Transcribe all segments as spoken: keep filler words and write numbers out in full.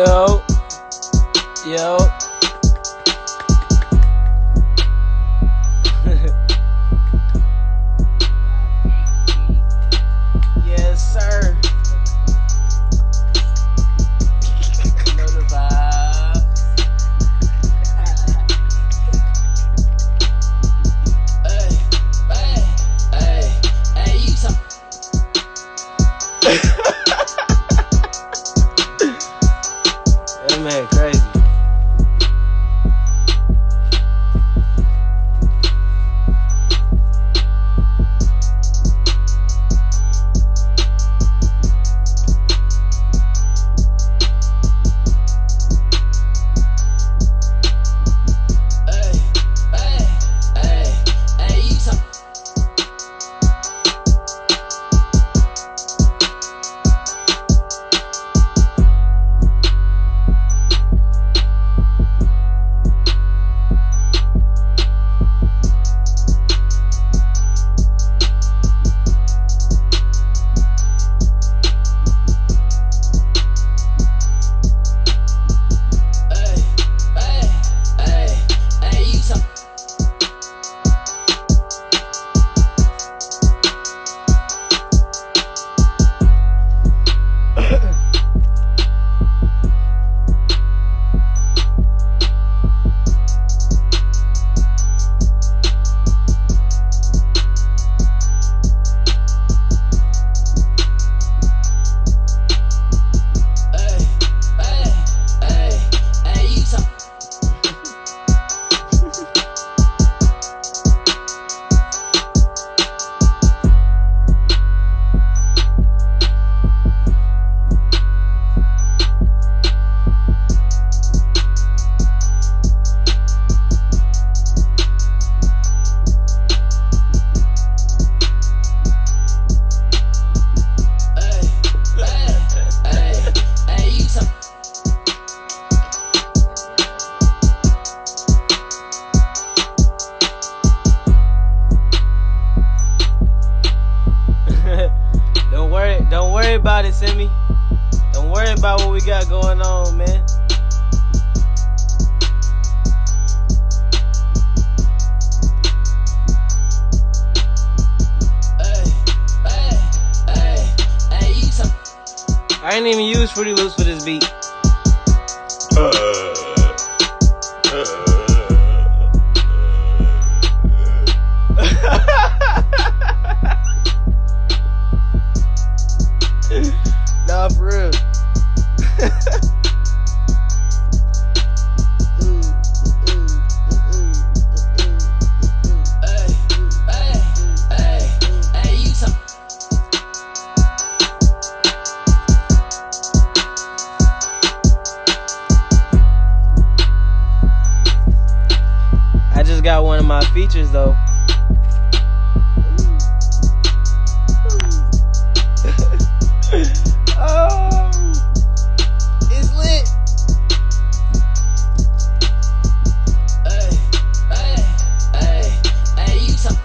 Yo, yo. Yes, sir. Know the vibe. Hey, hey, hey, hey, you talk. That man crazy. Don't worry, don't worry about it, Simi. Don't worry about what we got going on, man. Hey, hey, hey, hey, you talk. I ain't even use Fruity Loops for this beat. Uh, uh. Nah, for real. I just got one of my features though. Oh, it's lit. Hey, hey, hey, hey, you talk.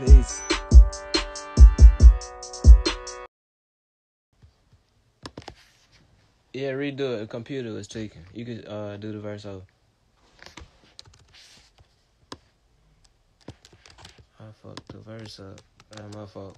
Peace. Yeah, redo it. The computer was tweaking. You could uh, do the verse over. I fucked the verse up. That's my fault.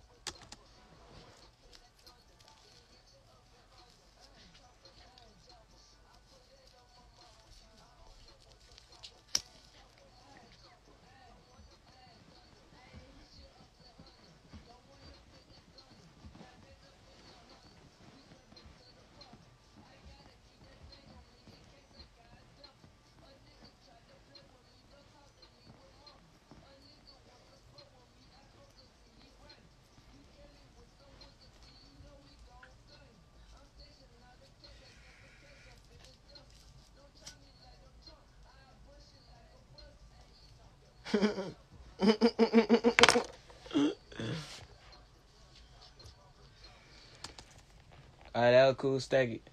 Alright, that was cool. Stack it.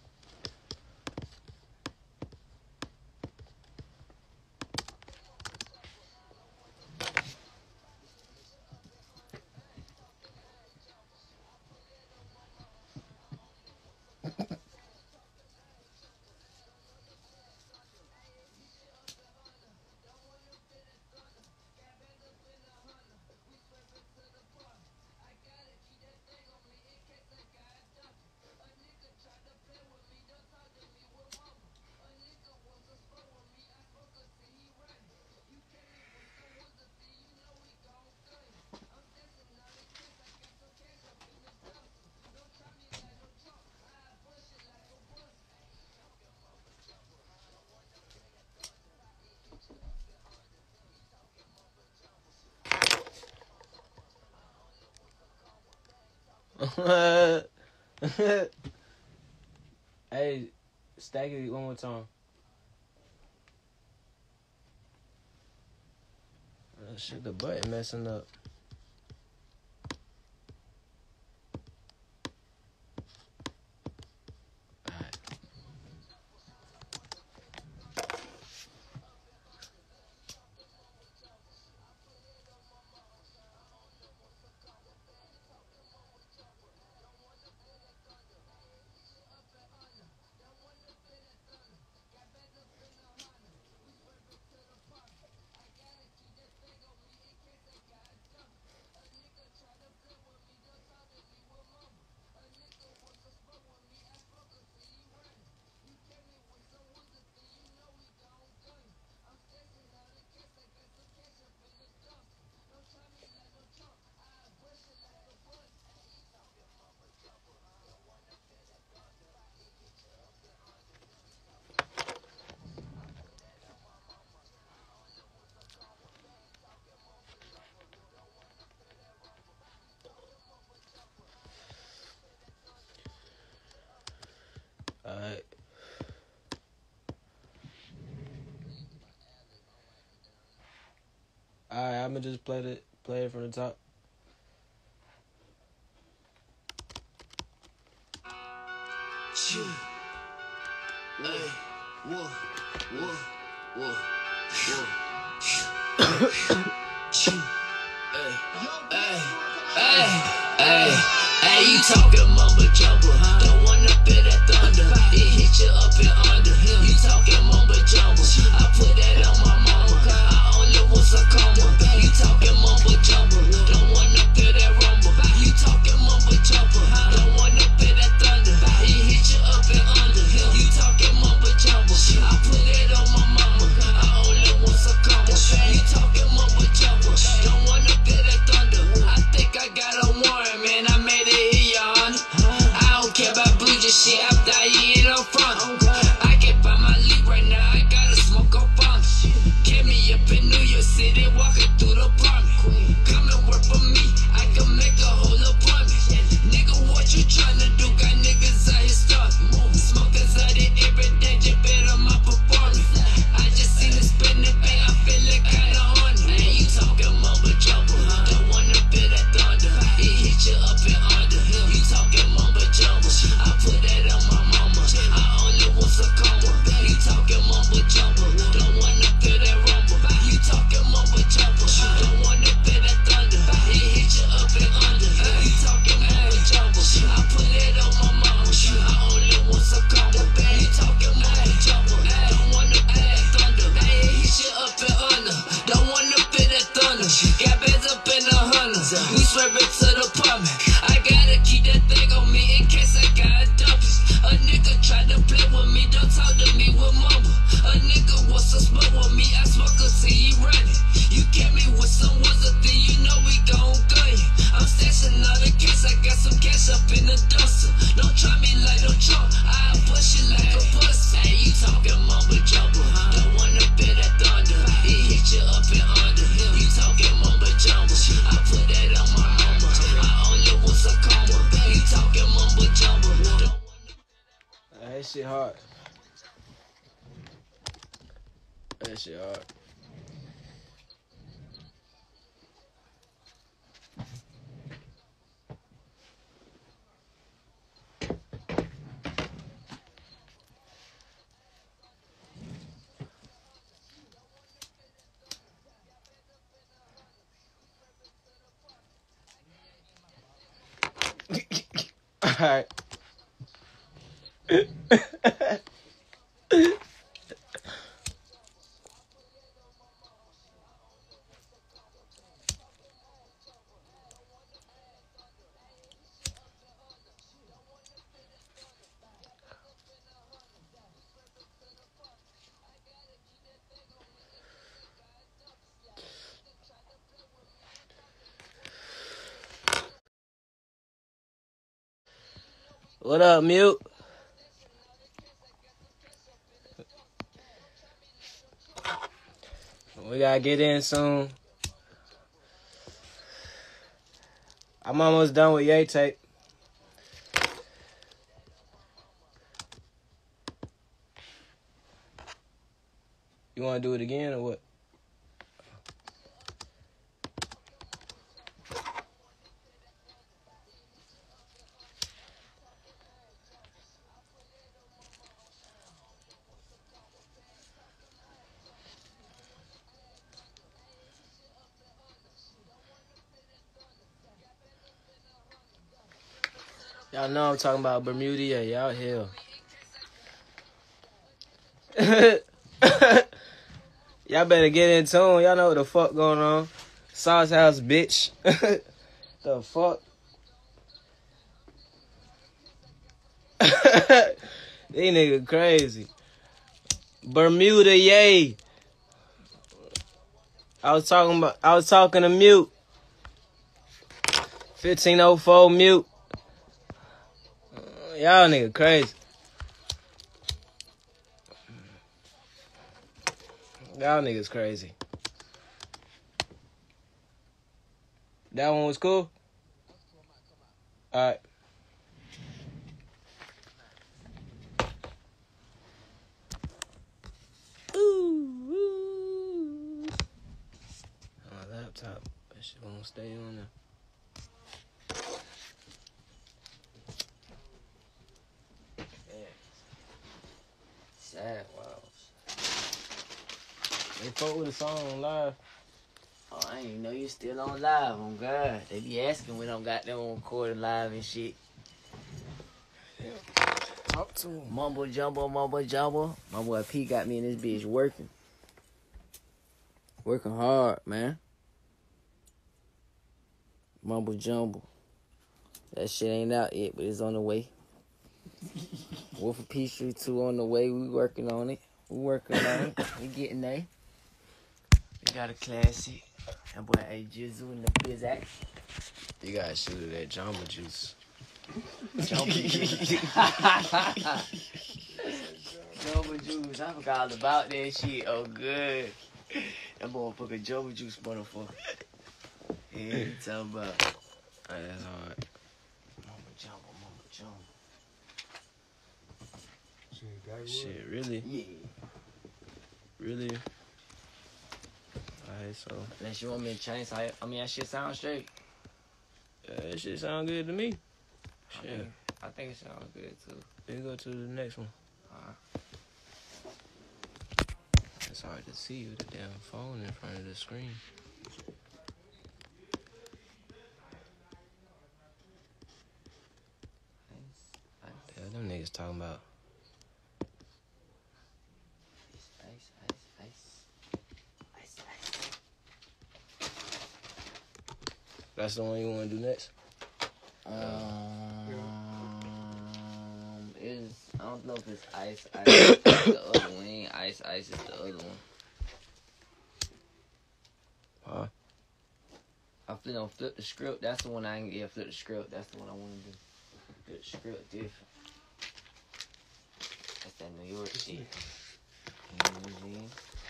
Hey, stack it one more time. Oh, shit, the button messing up. Alright. Alright, I'ma just play it play it from the top. Hey, whoa, whoa, whoa, whoa. Hey, hey, hey, you talking mumbo jumbo, don't wanna bet that thunder, it hit you up and under, you talking mumbo jumbo, I put that on my mama, I only want some coma, you talking mumbo jumbo, don't wanna bet that rumble, you talking mumbo jumbo, don't wanna bet that thunder, it hit you up and under, you talking mumbo jumbo, I put that on my mama, I only want some coma, you talking mumbo jumbo, don't wanna bet that thunder, I think I got a warrant, man, I made it here, your honor. I don't care about bleaching shit, I'm dying up front. I can buy my league right now, I gotta smoke up on. Get me up in New York City, walk duster. We swerving to the apartment. I gotta keep that thing on me in case I got dumpers. A nigga try to play with me, don't talk to me with mama. A nigga wants to smoke with me, I smoke until he running. You get me with some other thing, you know we gon' gun you. I'm stashing out the case, I got some cash up in the duster. Don't try me like no chump, I'll push you like a bus. Hey, you talking mumble jumper, don't wanna bet that thunder. It hit you up and under. You talking mumble jumper, I put that on my mama. I only want some coma. You talking mumble jumper. That shit hard. That shit hard. Alright. What up, Mute? We gotta get in soon. I'm almost done with Yay Tape. You wanna do it again or what? Y'all know I'm talking about Bermuda. Y'all hell. Y'all better get in tune. Y'all know what the fuck going on. Sauce House, bitch. The fuck? These niggas crazy. Bermuda, yay. I was talking about, I was talking to Mute. fifteen oh four Mute. Y'all nigga crazy. Y'all niggas crazy. That one was cool? Alright. Ooh, ooh. My laptop. That shit won't stay on there. Sad Walls. They fuck with a song on live. Oh, I didn't even know you still on live, on God. They be asking when I got them on recording live and shit. Yeah. Talk to him. Mumble jumbo, mumble jumbo. My boy P got me in this bitch working. Working hard, man. Mumble jumbo. That shit ain't out yet, but it's on the way. Wolf of Peachtree two on the way. We working on it. We working on it. We getting there. We got a classic. That boy A Jizzle in the Bizak. You gotta shoot it at Jamba Juice. Jumbo Juice. Jumbo Juice. I forgot all about that shit. Oh, good. That motherfucker Jumbo Juice motherfucker. Yeah, you talking about. Oh, that's hard. Mumbo jumbo, mumbo jumbo. Shit, really? Yeah. Really? Alright, so. Unless you want me to change how I mean, that shit sound straight. Yeah, that shit sound good to me. I Shit. think, I think it sounds good too. Let's go to the next one. Alright. It's hard to see with the damn phone in front of the screen. Yeah, them niggas talking about. Ice, ice, ice. Ice, ice. That's the one you want to do next? Um, is I don't know if it's ice ice. It's the other one ain't ice ice. It's the other one. Huh? I flip on flip the script. That's the one I can yeah flip the script. That's the one I want to do. Flip the script different. That's that New York shit. Mm-hmm.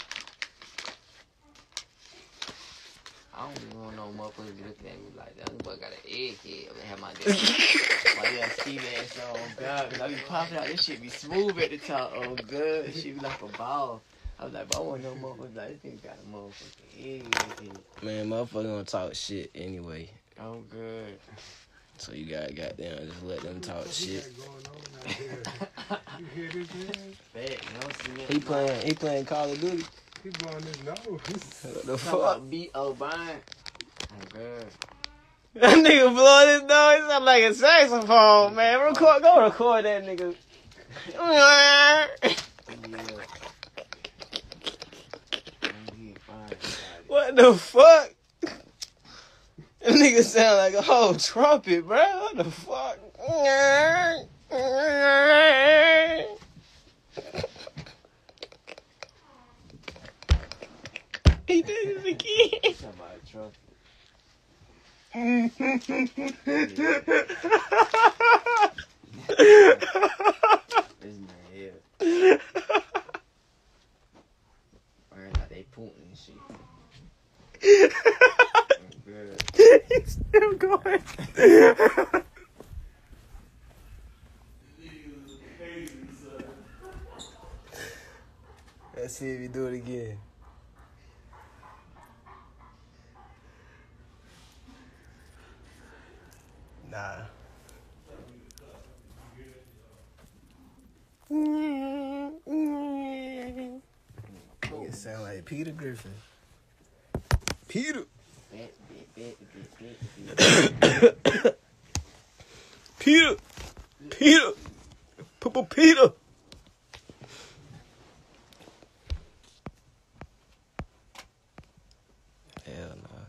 I don't even want no motherfuckers looking at me like that. Boy got an egghead. I'm gonna have my damn my damn ski mask on. Oh God, cause I be popping out. This shit be smooth at the top. Oh good, shit be like a ball. I was like, but I want no motherfuckers like this nigga got a motherfucking egghead. Man, motherfucker gonna talk shit anyway. Oh good. So you gotta goddamn just let them talk shit. You hear this man? Fat, you know, see He playing, he playing Call of Duty. He blowing his nose. What the Talk fuck? about B O Bine. Oh good. That nigga blowing his nose. He sound like a saxophone, man. Record, go record that nigga. Yeah. What the fuck? That nigga sound like a whole trumpet, bro. What the fuck? He did it again. Somebody trumpet. This man here. Where like they pooting and shit. Good. He's still going. Let's see if he do it again. Nah. It sound like Peter Griffin. Peter. Bet, bet, bet, bet, bet. Peter. Peter. Papa Peter. Hell nah.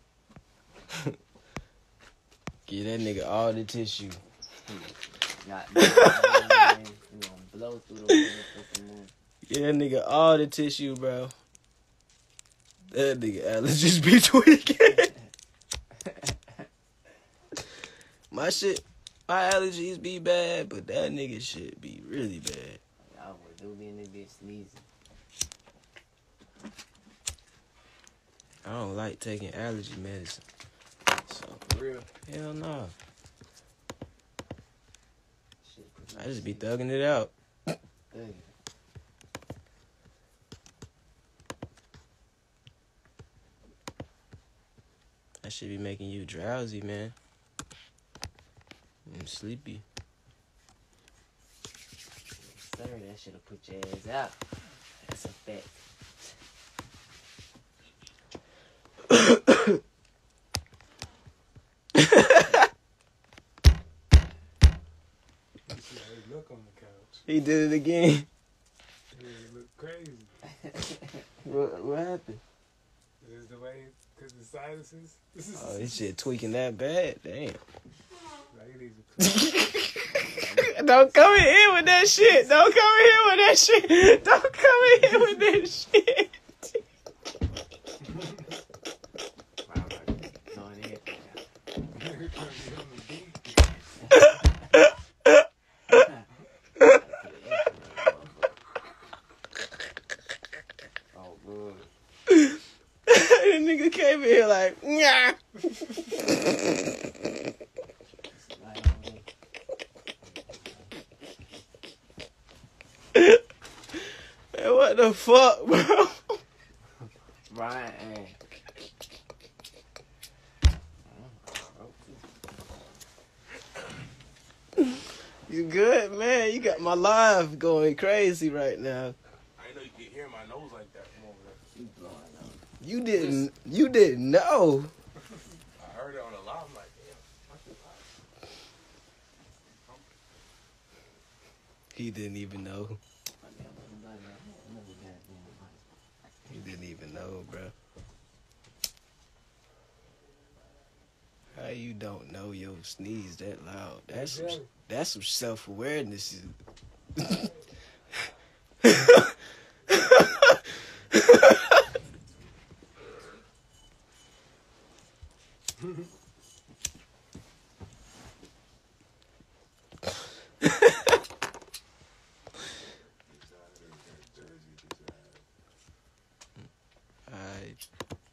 Give that nigga all the tissue. Not man, man. You gonna blow through the motherfucking moon. Give that nigga all the tissue, bro. That nigga allergies be tweaking. My shit, my allergies be bad, but that nigga shit be really bad. I would do be in this bitch sneezing. I don't like taking allergy medicine. So, For real. hell no. Shit, I just be thugging it out. Dang. That shit be making you drowsy, man. And sleepy. Sir, that shit'll put your ass out. That's a fact. You see how he look on the couch. He did it again. He look crazy. What, what happened? This is the way, because the sinuses. This is Oh, this shit tweaking that bad. Damn. like it needs to Don't come in here with that shit. Don't come in here with that shit. Don't come in here with that shit. Wow, like, going in. Oh, good. That nigga came in here like, yeah. Light on me. Man, what the fuck, bro? Right, eh. You good, man? You got my live going crazy right now. I didn't know you could hear my nose like that from over there. You blowing up. You didn't. You didn't know. I heard it on the live. I'm like, damn, what's the live? He didn't even know. He didn't even know, bro. you don't know your sneeze that loud? That's some, that's some self-awareness. Alright.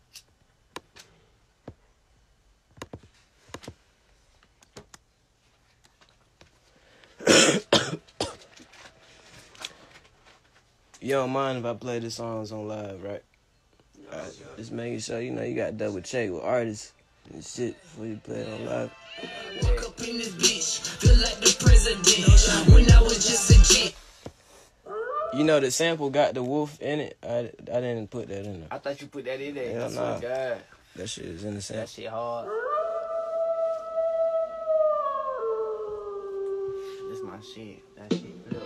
You don't mind if I play the songs on live, right? Right. Just making sure, you know, you got to double check with artists and shit before you play it on live. Woke up in this bitch, feel like the president when I was just a G. You know the sample got the wolf in it. I, I didn't put that in there. I thought you put that in there. Hell I swear nah. to God. That shit is in the sample. That shit hard. This my shit. That shit real.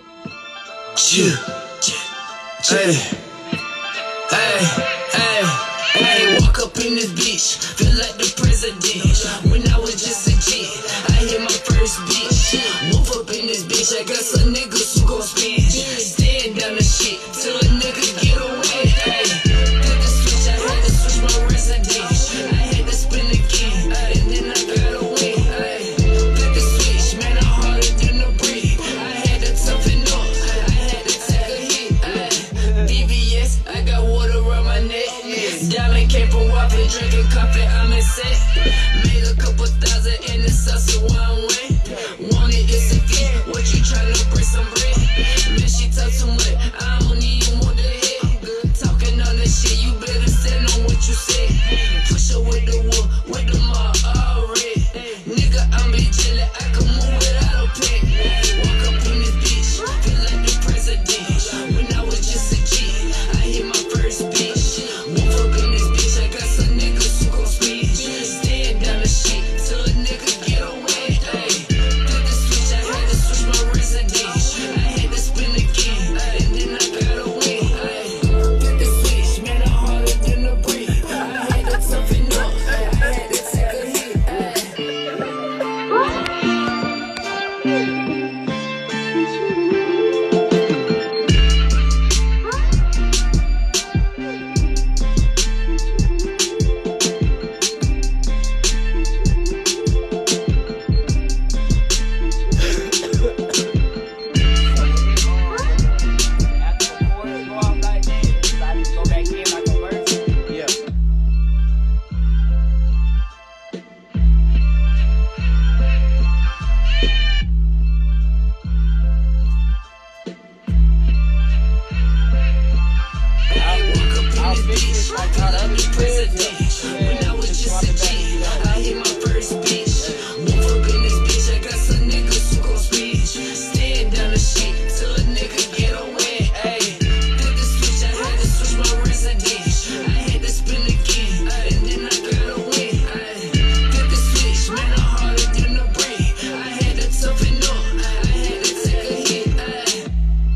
Hey, hey, hey, hey, walk up in this bitch, feel like the president when I was just a G. I hit my first bitch, whoop up in this bitch. I got some niggas who gon' spin, stand down the shit till a nigga get away. Hey, had to switch, I had to switch my residence. I had to spin again, and then I got away. Hey, had to switch, man, I'm harder than a brick. I had to toughen up, I had to take a hit. Hey, B B S, I got water around my neck. Diamond came from Wapping, drinking coffee, I'm in set. Made a couple thousand in the sauce, so one way. Want it, it's a fee. What you tryna bring some bread? Man, she talk too much, I don't even want the head. Good talking on that shit, you better stand on what you say. Push her with the wood, with the mall, all red. Nigga, I'm be jelly, I can move without a pet. Walk up in this bitch, feel like the president. When I was just a G, I hit my first bitch. Woof up in this bitch, I got some niggas who gon' speak. Stand down the shit till a nigga get away. Hey, had to switch, I had to switch my residence. I had to spin again, and then I got away. Hey, had to switch, man, I'm harder than a brick. I had to toughen up, I had to take a hit. After the chorus go off like that, I just go back in like a verse. Yeah. I'll fix it like how the other kids. When I was just a G, I hit my first bitch. Woof up in this bitch, I got some niggas who gon' speak. Stand down the shit till a nigga get away. Hey, had to switch, I had to switch my residence. I had to spin again, and then I got away. Hey, had to switch, man, I'm harder than a brick. I had to toughen up, I had to take a hit. Hey.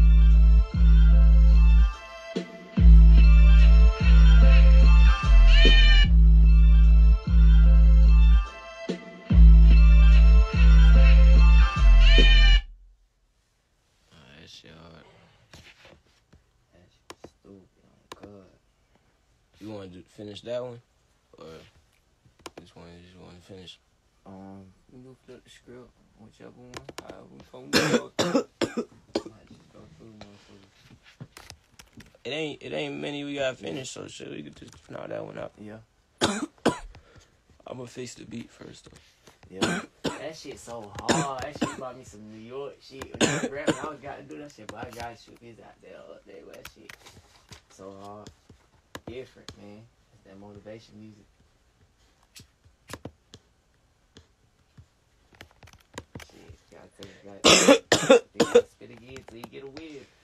Oh, that shit hard. That shit stupid. Oh, God. You want to finish that one? Or this one you just want to finish? Um, we go flip the script, whichever one. However we fucking go. I just go through motherfuckers. It ain't it ain't many we got finished, so shit, we could just knock that one out. Yeah. I'm gonna fix the beat first though. Yeah. That shit so hard. That shit brought me some New York shit. When I was rapping, I was got to do that shit, but I gotta shoot this out there up there with that shit. So hard. Different, man. It's that motivation music. Shit, gotta take it, gotta, you gotta spit again till you get a win.